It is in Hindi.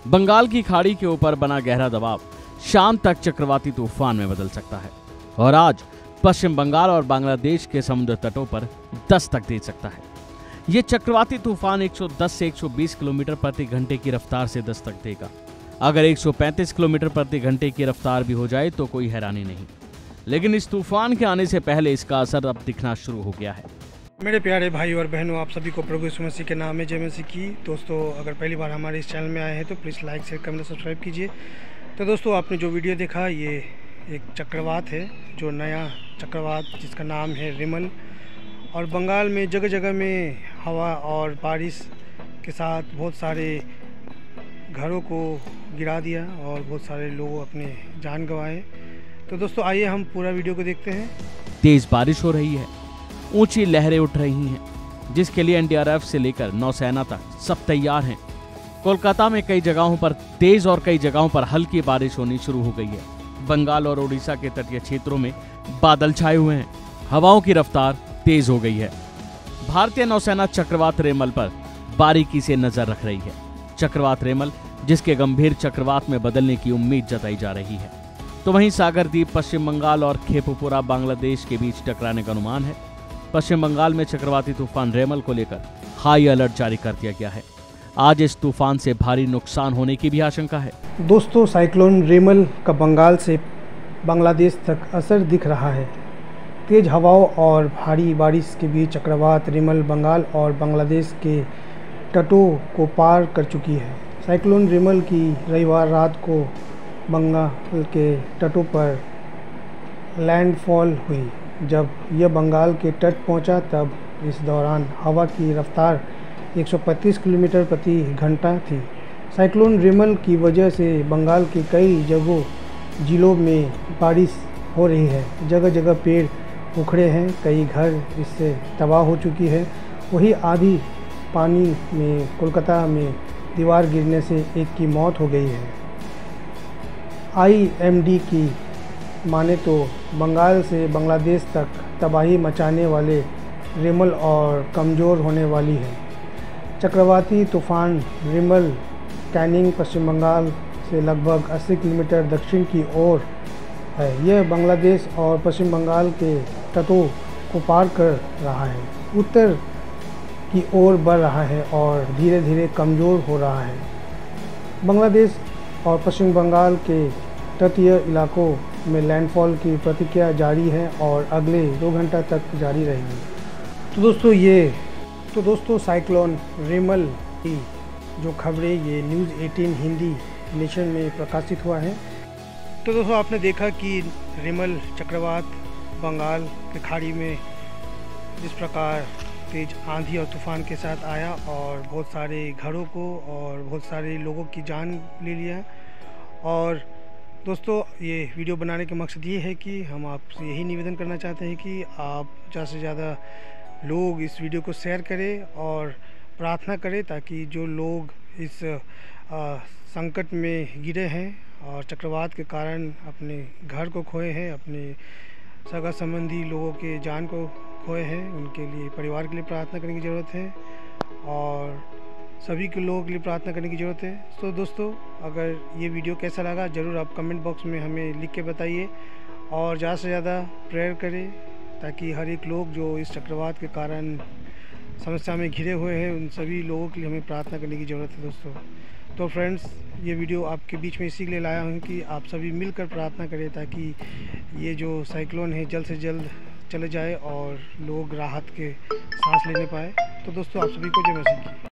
बंगाल की खाड़ी के ऊपर बना गहरा दबाव शाम तक चक्रवाती तूफान में बदल सकता है और आज पश्चिम बंगाल और बांग्लादेश के समुद्र तटों पर दस्तक दे सकता है। ये चक्रवाती तूफान 110 से 120 किलोमीटर प्रति घंटे की रफ्तार से दस्तक देगा। अगर 135 किलोमीटर प्रति घंटे की रफ्तार भी हो जाए तो कोई हैरानी नहीं, लेकिन इस तूफान के आने से पहले इसका असर अब दिखना शुरू हो गया है। मेरे प्यारे भाई और बहनों, आप सभी को प्रभु यीशु मसीह के नाम में जय मसीह की। दोस्तों, अगर पहली बार हमारे इस चैनल में आए हैं तो please like share comment subscribe कीजिए। तो दोस्तों, आपने जो वीडियो देखा ये एक चक्रवात है, जो नया चक्रवात जिसका नाम है रिमल, और बंगाल में जगह जगह में हवा और बारिश के साथ बहुत सारे घरों को गिरा दिया और बहुत सारे लोग अपने जान गंवाए। तो दोस्तों, आइए हम पूरा वीडियो को देखते हैं। तेज बारिश हो रही है, ऊंची लहरें उठ रही हैं, जिसके लिए एनडीआरएफ से लेकर नौसेना तक सब तैयार हैं। कोलकाता में कई जगहों पर तेज और कई जगहों पर हल्की बारिश होनी शुरू हो गई है। बंगाल और उड़ीसा के तटीय क्षेत्रों में बादल छाए हुए हैं, हवाओं की रफ्तार तेज हो गई है। भारतीय नौसेना चक्रवात रेमल पर बारीकी से नजर रख रही है। चक्रवात रेमल, जिसके गंभीर चक्रवात में बदलने की उम्मीद जताई जा रही है, तो वहीं सागर द्वीप पश्चिम बंगाल और खेपुपुरा बांग्लादेश के बीच टकराने का अनुमान है। पश्चिम बंगाल में चक्रवाती तूफान रेमल को लेकर हाई अलर्ट जारी कर दिया गया है। आज इस तूफान से भारी नुकसान होने की भी आशंका है। दोस्तों, साइक्लोन रेमल का बंगाल से बांग्लादेश तक असर दिख रहा है। तेज हवाओं और भारी बारिश के बीच चक्रवात रेमल बंगाल और बांग्लादेश के तटों को पार कर चुकी है। साइक्लोन रेमल की रविवार रात को बंगाल के तटों पर लैंडफॉल हुई। जब यह बंगाल के तट पहुंचा तब इस दौरान हवा की रफ्तार 135 किलोमीटर प्रति घंटा थी। साइक्लोन रेमल की वजह से बंगाल के कई जिलों में बारिश हो रही है। जगह जगह पेड़ उखड़े हैं, कई घर इससे तबाह हो चुकी है। वही आधी पानी में कोलकाता में दीवार गिरने से एक की मौत हो गई है। IMD की माने तो बंगाल से बांग्लादेश तक तबाही मचाने वाले रेमल और कमज़ोर होने वाली है। चक्रवाती तूफान रेमल कैनिंग पश्चिम बंगाल से लगभग 80 किलोमीटर दक्षिण की ओर है। यह बांग्लादेश और पश्चिम बंगाल के तटों को पार कर रहा है, उत्तर की ओर बढ़ रहा है और धीरे धीरे कमज़ोर हो रहा है। बांग्लादेश और पश्चिम बंगाल के तटीय इलाकों में लैंडफॉल की प्रतिक्रिया जारी है और अगले 2 घंटा तक जारी रहेगी। तो दोस्तों साइक्लोन रेमल की जो खबरें ये न्यूज़ 18 हिंदी नेशन में प्रकाशित हुआ है। तो दोस्तों, आपने देखा कि रेमल चक्रवात बंगाल के खाड़ी में जिस प्रकार तेज आंधी और तूफान के साथ आया और बहुत सारे घरों को और बहुत सारे लोगों की जान ले लिया। और दोस्तों, ये वीडियो बनाने का मकसद ये है कि हम आपसे यही निवेदन करना चाहते हैं कि आप ज़्यादा से ज़्यादा लोग इस वीडियो को शेयर करें और प्रार्थना करें, ताकि जो लोग इस संकट में गिरे हैं और चक्रवात के कारण अपने घर को खोए हैं, अपने सगा संबंधी लोगों के जान को खोए हैं, उनके लिए, परिवार के लिए प्रार्थना करने की ज़रूरत है और सभी के लोगों के लिए प्रार्थना करने की ज़रूरत है। तो दोस्तों, अगर ये वीडियो कैसा लगा ज़रूर आप कमेंट बॉक्स में हमें लिख के बताइए और ज़्यादा से ज़्यादा प्रेयर करें, ताकि हर एक लोग जो इस चक्रवात के कारण समस्या में घिरे हुए हैं उन सभी लोगों के लिए हमें प्रार्थना करने की ज़रूरत है। दोस्तों, तो फ्रेंड्स, ये वीडियो आपके बीच में इसी के लिए लाया हूँ कि आप सभी मिलकर प्रार्थना करें, ताकि ये जो साइक्लोन है जल्द से जल्द चले जाए और लोग राहत के सांस लेने पाए। तो दोस्तों, आप सभी को जय मसीह की।